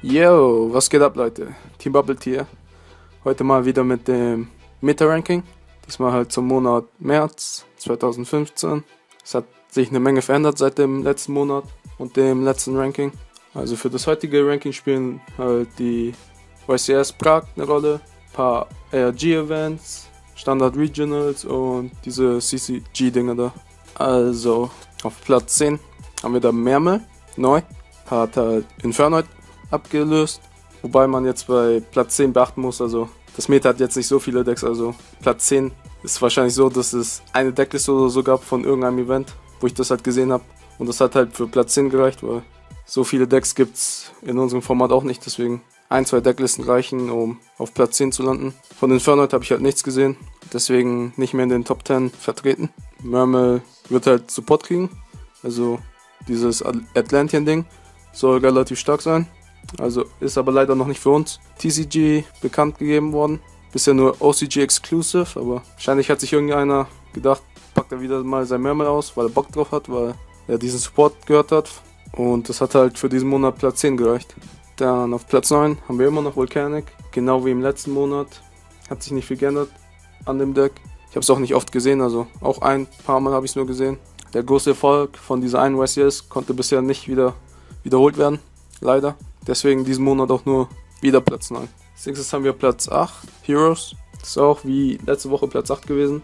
Yo, was geht ab, Leute? Team Bubble Tier. Heute mal wieder mit dem Meta-Ranking. Diesmal halt zum Monat März 2015. Es hat sich eine Menge verändert seit dem letzten Monat und dem letzten Ranking. Also für das heutige Ranking spielen halt die YCS Prag eine Rolle, ein paar ARG-Events, Standard Regionals und diese CCG-Dinger da. Also auf Platz 10 haben wir da Mermel, neu, hat halt Infernoid abgelöst, wobei man jetzt bei Platz 10 beachten muss, also das Meta hat jetzt nicht so viele Decks, also Platz 10 ist wahrscheinlich so, dass es eine Deckliste oder so gab von irgendeinem Event, wo ich das halt gesehen habe, und das hat halt für Platz 10 gereicht, weil so viele Decks gibt's in unserem Format auch nicht, deswegen 1-2 Decklisten reichen, um auf Platz 10 zu landen. Von Infernoid habe ich halt nichts gesehen, deswegen nicht mehr in den Top 10 vertreten. Mermel wird halt Support kriegen, also dieses Atlantian-Ding soll relativ stark sein, also ist aber leider noch nicht für uns. TCG bekannt gegeben worden, bisher nur OCG Exclusive, aber wahrscheinlich hat sich irgendeiner gedacht, packt er wieder mal sein Mermel aus, weil er Bock drauf hat, weil er diesen Support gehört hat, und das hat halt für diesen Monat Platz 10 gereicht. Dann auf Platz 9 haben wir immer noch Volcanic, genau wie im letzten Monat, hat sich nicht viel geändert an dem Deck. Ich habe es auch nicht oft gesehen, also auch ein paar Mal habe ich es nur gesehen. Der große Erfolg von dieser einen YCS konnte bisher nicht wiederholt werden, leider. Deswegen diesen Monat auch nur wieder Platz 9. Als nächstes haben wir Platz 8, Heroes. Das ist auch wie letzte Woche Platz 8 gewesen.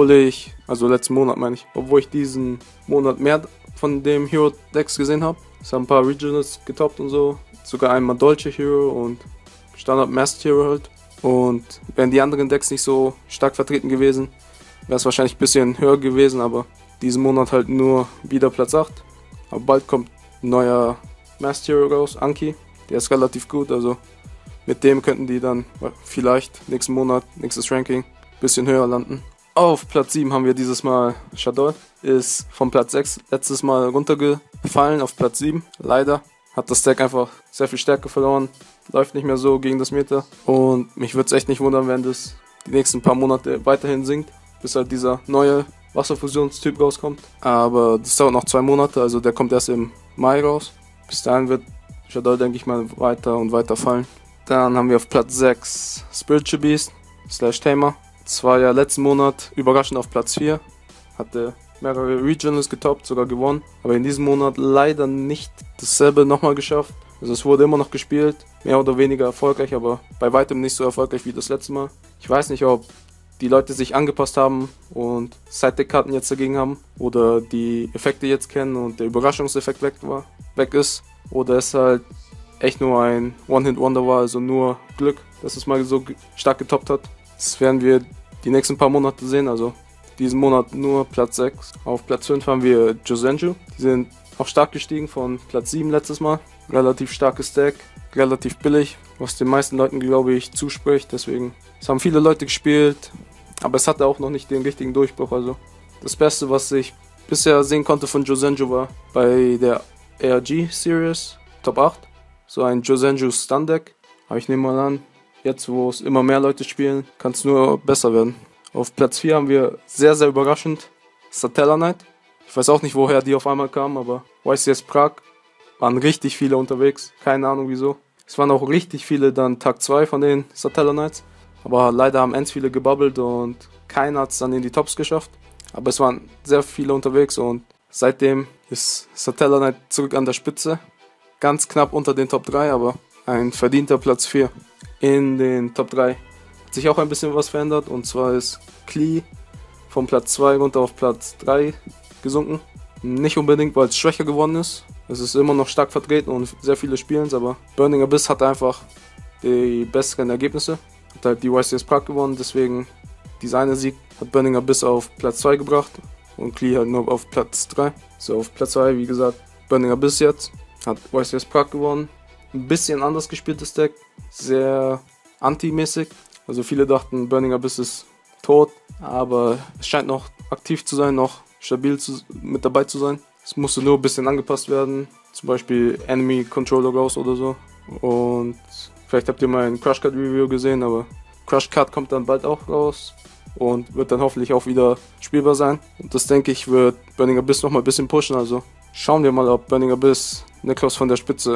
Letzten Monat meine ich, obwohl ich diesen Monat mehr von dem Hero-Decks gesehen habe. Es haben ein paar Regionals getoppt und so. Sogar einmal Dolce Hero und Standard Masked Hero halt. Und wären die anderen Decks nicht so stark vertreten gewesen, wäre es wahrscheinlich ein bisschen höher gewesen, aber diesen Monat halt nur wieder Platz 8. Aber bald kommt ein neuer Masked Hero raus, Anki. Der ist relativ gut, also mit dem könnten die dann vielleicht nächsten Monat, nächstes Ranking, ein bisschen höher landen. Auf Platz 7 haben wir dieses Mal Shadow. Ist von Platz 6 letztes Mal runtergefallen auf Platz 7. Leider hat das Deck einfach sehr viel Stärke verloren. Läuft nicht mehr so gegen das Meta. Und mich würde es echt nicht wundern, wenn das die nächsten paar Monate weiterhin sinkt, bis halt dieser neue Wasserfusionstyp rauskommt. Aber das dauert noch 2 Monate, also der kommt erst im Mai raus. Bis dahin wird Shadow, denke ich mal, weiter und weiter fallen. Dann haben wir auf Platz 6 Spiritual Beast / Tamer. Das war ja letzten Monat überraschend auf Platz 4. Hatte mehrere Regionals getoppt, sogar gewonnen. Aber in diesem Monat leider nicht dasselbe nochmal geschafft. Also es wurde immer noch gespielt, mehr oder weniger erfolgreich, aber bei weitem nicht so erfolgreich wie das letzte Mal. Ich weiß nicht, ob die Leute sich angepasst haben und Side-Deck-Karten jetzt dagegen haben oder die Effekte jetzt kennen und der Überraschungseffekt weg ist, oder es halt echt nur ein One-Hit-Wonder war, also nur Glück, dass es mal so stark getoppt hat. Das werden wir die nächsten paar Monate sehen, also diesen Monat nur Platz 6. Auf Platz 5 haben wir Josenju, die sind auch stark gestiegen von Platz 7 letztes Mal. Relativ starkes Deck, relativ billig, was den meisten Leuten, glaube ich, zuspricht, deswegen, es haben viele Leute gespielt, aber es hatte auch noch nicht den richtigen Durchbruch, also das Beste, was ich bisher sehen konnte von Josenju, war bei der ARG Series Top 8, so ein Josenju Stun Deck, aber ich nehme mal an, jetzt wo es immer mehr Leute spielen, kann es nur besser werden. Auf Platz 4 haben wir sehr, sehr überraschend Satella Knight. Ich weiß auch nicht, woher die auf einmal kamen, aber YCS Prag waren richtig viele unterwegs, keine Ahnung wieso. Es waren auch richtig viele dann Tag 2 von den Satella Knights, aber leider haben ends viele gebubbelt und keiner hat es dann in die Tops geschafft. Aber es waren sehr viele unterwegs und seitdem ist Satella Knight zurück an der Spitze. Ganz knapp unter den Top 3, aber ein verdienter Platz 4. In den Top 3 hat sich auch ein bisschen was verändert, und zwar ist Klee von Platz 2 runter auf Platz 3 gesunken. Nicht unbedingt, weil es schwächer geworden ist. Es ist immer noch stark vertreten und sehr viele spielen es, aber Burning Abyss hat einfach die besseren Ergebnisse. Hat halt die YCS Prag gewonnen, deswegen dieser eine Sieg hat Burning Abyss auf Platz 2 gebracht und Klee halt nur auf Platz 3. So, auf Platz 2, wie gesagt, Burning Abyss jetzt. Hat YCS Prag gewonnen. Ein bisschen anders gespieltes Deck, sehr anti-mäßig. Also viele dachten, Burning Abyss ist tot, aber es scheint noch aktiv zu sein, noch stabil mit dabei zu sein. Es musste nur ein bisschen angepasst werden, zum Beispiel Enemy Controller raus oder so. Und vielleicht habt ihr mal ein Crush Card Review gesehen, aber Crush Card kommt dann bald auch raus und wird dann hoffentlich auch wieder spielbar sein. Und das, denke ich, wird Burning Abyss noch mal ein bisschen pushen, also schauen wir mal, ob Burning Abyss Niklas von der Spitze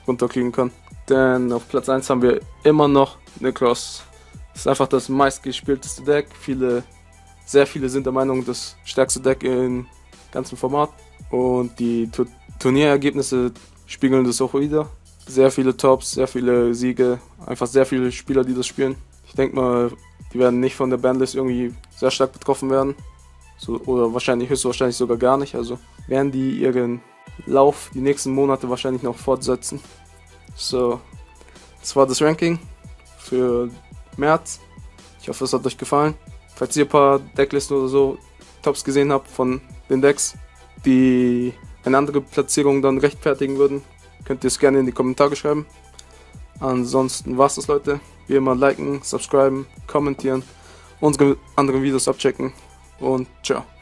runterkriegen kann. Denn auf Platz 1 haben wir immer noch Necross. Das ist einfach das meistgespielteste Deck. Sehr viele sind der Meinung, das stärkste Deck im ganzen Format. Und die Turnierergebnisse spiegeln das auch wieder. Sehr viele Tops, sehr viele Siege, einfach sehr viele Spieler, die das spielen. Ich denke mal, die werden nicht von der Banlist irgendwie sehr stark betroffen werden. Oder höchstwahrscheinlich sogar gar nicht. Also werden die ihren Lauf die nächsten Monate wahrscheinlich noch fortsetzen. So, das war das Ranking für März. Ich hoffe, es hat euch gefallen. Falls ihr ein paar Decklisten oder so Tops gesehen habt von den Decks, die eine andere Platzierung dann rechtfertigen würden, könnt ihr es gerne in die Kommentare schreiben. Ansonsten war's das, Leute. Wie immer liken, subscriben, kommentieren, unsere anderen Videos abchecken und ciao.